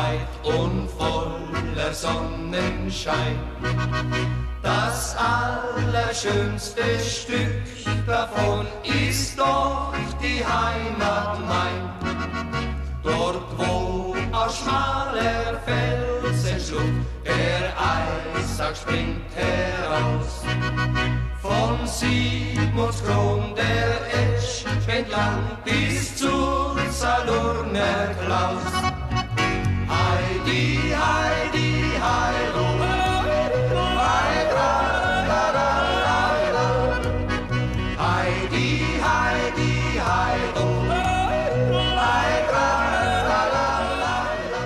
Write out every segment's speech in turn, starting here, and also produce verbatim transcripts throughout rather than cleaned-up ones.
weit und voller Sonnenschein. Das allerschönste Stück davon ist doch die Heimat mein. Dort, wo aus schmaler Felsenschlucht der Eissack springt heraus. Von Sigmundskron der Etsch späht lang bis zur Salurner Klaus. Heidi, Heidi, Heido, Heidra, la, la, la, la. Heidi, Heidi, Heido, Heidra, la, la, la, la.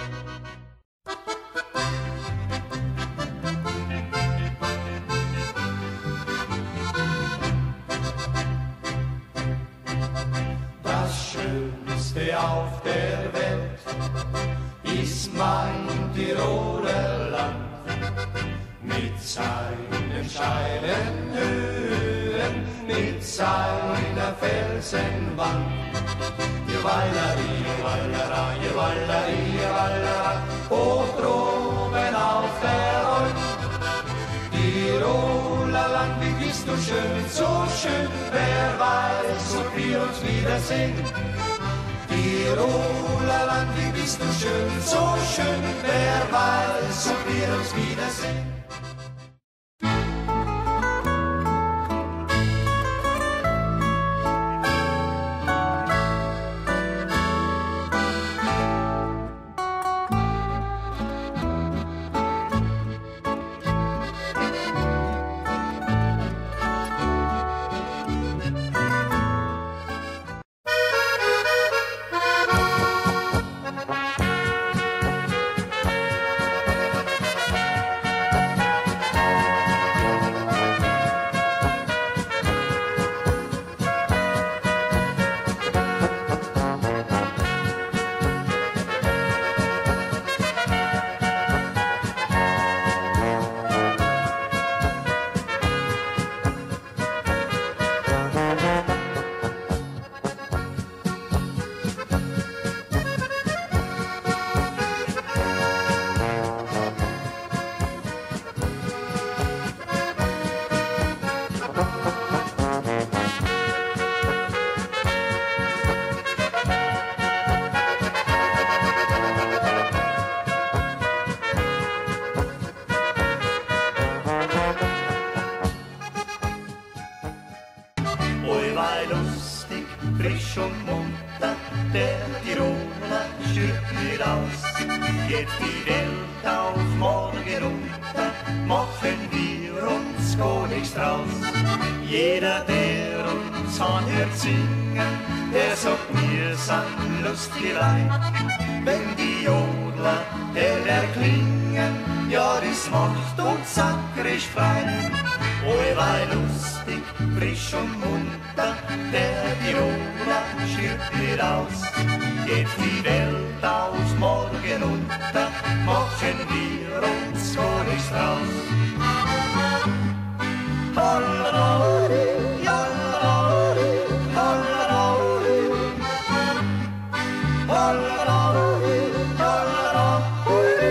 Das Schönste auf der Welt ist mein Tiroler Land, mit seinen steilen Höhen, mit seiner Felsenwand. Jewallari, jewallera, jewallari, jewallera, hoch droben auf der Rhein. Tiroler Land, wie bist du schön, so schön, wer weiß, ob wir uns wiedersehen. Tiroler Land, wie bist du schön, so schön, wer weiß, ob wir uns wiedersehen. Lustig, frisch und munter, der Tiroler schürt mir aus. Geht die Welt auf morgen unter, machen wir uns gar nichts draus. Jeder, der uns anhört singen, der sagt mir san lustige Leid. Wenn die Jodler heller klingen, ja, das macht uns sakrisch frei. Oi, war lustig, frisch und munter, der Tiroler schürt mir aus. Geht die Welt aus morgen unter, machen wir uns gar nichts draus. Holleroli, holleroli, holleroli, holleroli, holleroli.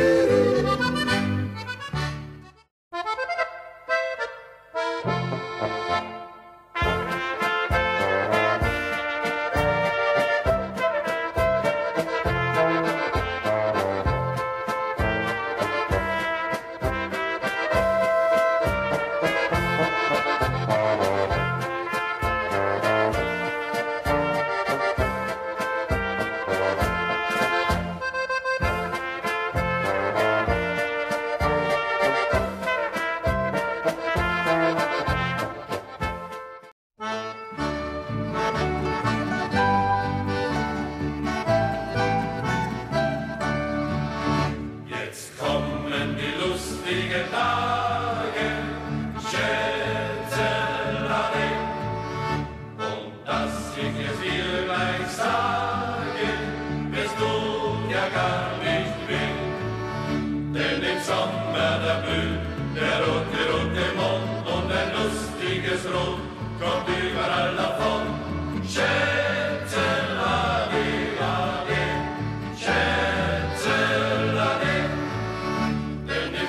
Der rote, rote Mond und ein lustiges Rot kommt überall davon. Schätze, ade, ade, Schätze.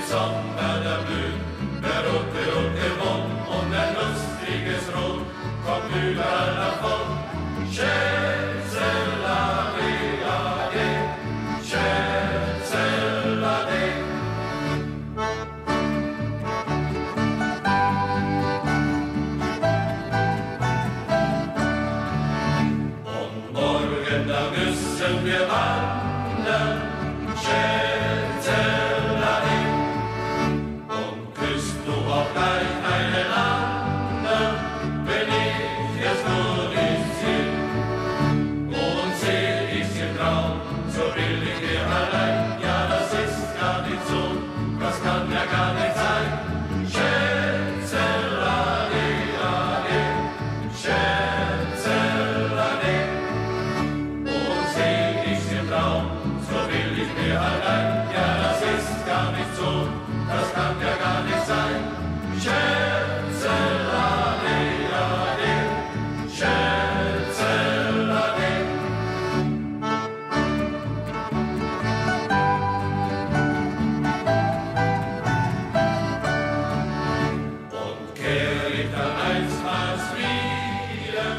Sommer der blüht, der rote, rote Mond und ein lustiges Rot kommt überall davon. Schätzelade, ade, Schätzelade. Und morgen, da müssen wir wandern, Schätzelade. Und küsst du auch gleich einen anderen, wenn ich es nur nicht sehe. Und seh ich's im Traum, so will ich dir allein. Ja, das ist gar nicht so, das kann ja gar nicht sein. Schätzelade, ade, Schätzelade. Und seh ich's im Traum, so will ich mir allein. Ja, das ist gar nicht so, das kann ja gar nicht sein. Schätzelade, ade, Schätzelade. Und kehr ich dann einstmals wieder,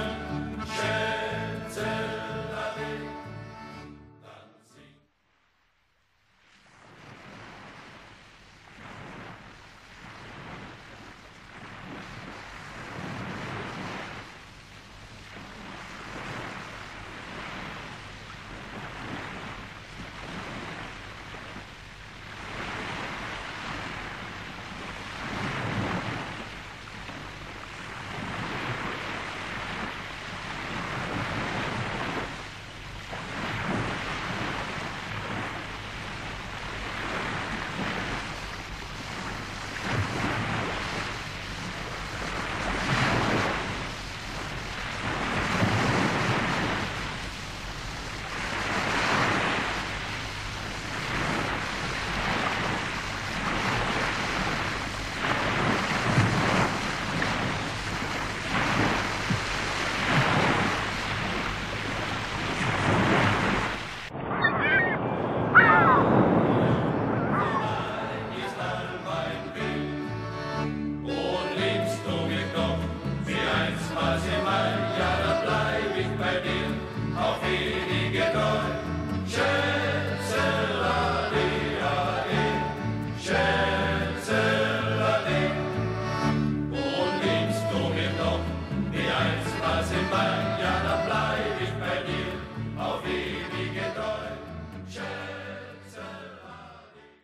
Schätzelade, dann sing. Einstmals in mein Jahr.